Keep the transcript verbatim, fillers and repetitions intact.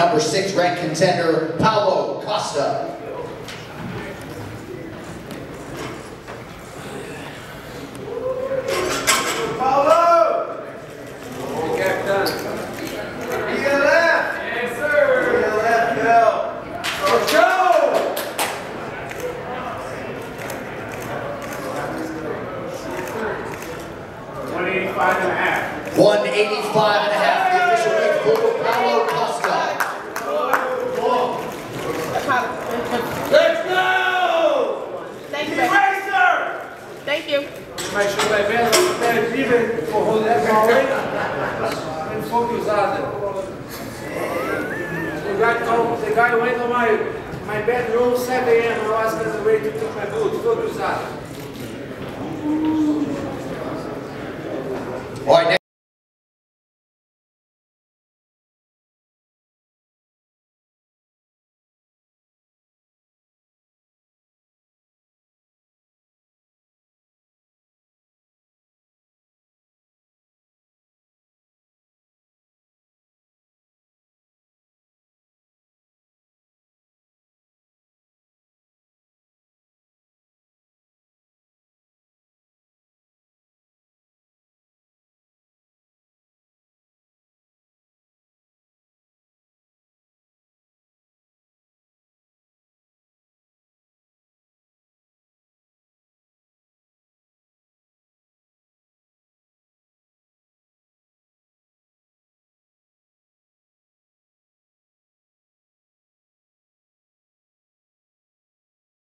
number six ranked contender, Paulo Costa. Paulo! Get done. Be a left. Yes, sir. Be a left, go. Let's go. one eighty-five and a half. one eighty-five and a half. The official weight for Paulo Costa. Let's go! Thank you. Be ready, sir! Thank you. Mas se vai ver, vai livre for roller power and focus on The guy called, the guy went to my my bedroom seven A M I was on the way to take my boots. Focus on All right.